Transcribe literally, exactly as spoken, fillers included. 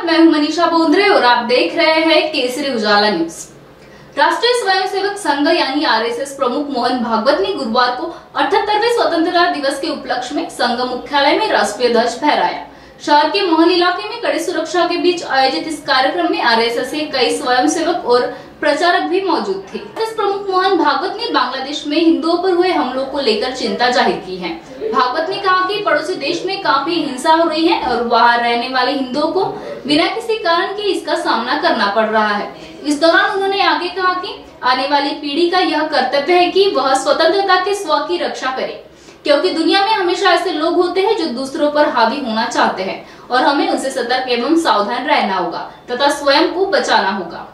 मैं हूं मनीषा बोंद्रे और आप देख रहे हैं केसरी उजाला न्यूज। राष्ट्रीय स्वयंसेवक संघ यानी आरएसएस प्रमुख मोहन भागवत ने गुरुवार को अठहत्तरवें स्वतंत्रता दिवस के उपलक्ष्य में संघ मुख्यालय में राष्ट्रीय ध्वज फहराया। शहर के महल इलाके में कड़ी सुरक्षा के बीच आयोजित इस कार्यक्रम में आरएसएस के कई स्वयंसेवक और प्रचारक भी मौजूद थे। आरएसएस प्रमुख मोहन भागवत ने बांग्लादेश में हिंदुओं पर हुए हमलों को लेकर चिंता जाहिर की है। भागवत ने कहा कि पड़ोसी देश में काफी हिंसा हो रही है और वहां रहने वाले हिंदुओं को बिना किसी कारण के इसका सामना करना पड़ रहा है। इस दौरान उन्होंने आगे कहा कि आने वाली पीढ़ी का यह कर्तव्य है कि वह स्वतंत्रता के स्व की रक्षा करे, क्योंकि दुनिया में हमेशा ऐसे लोग होते हैं जो दूसरों पर हावी होना चाहते हैं और हमें उनसे सतर्क एवं सावधान रहना होगा तथा स्वयं को बचाना होगा।